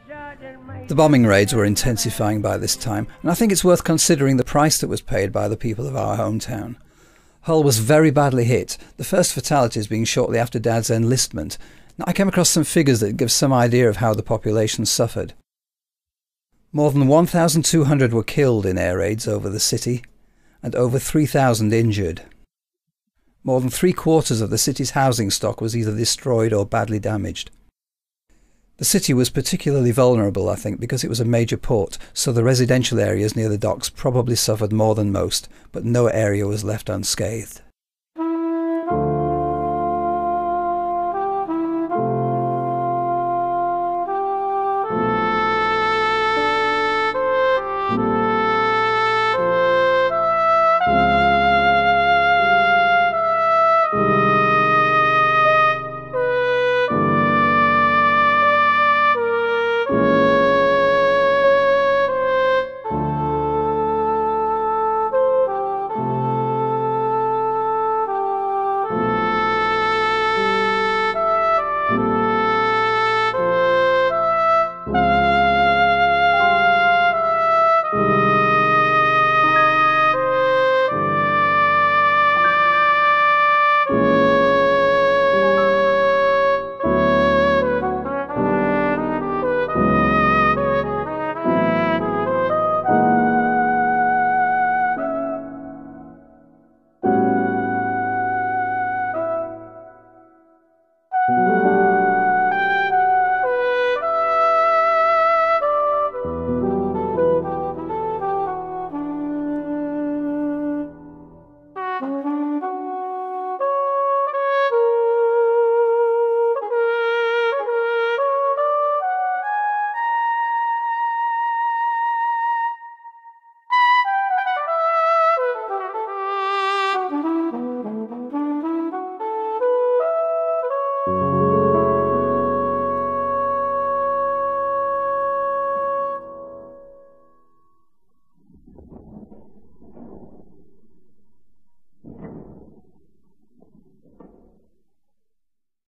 The bombing raids were intensifying by this time, and I think it's worth considering the price that was paid by the people of our hometown. Hull was very badly hit, the first fatalities being shortly after Dad's enlistment. Now, I came across some figures that give some idea of how the population suffered. More than 1,200 were killed in air raids over the city, and over 3,000 injured. More than 3/4 of the city's housing stock was either destroyed or badly damaged. The city was particularly vulnerable, I think, because it was a major port, so the residential areas near the docks probably suffered more than most, but no area was left unscathed.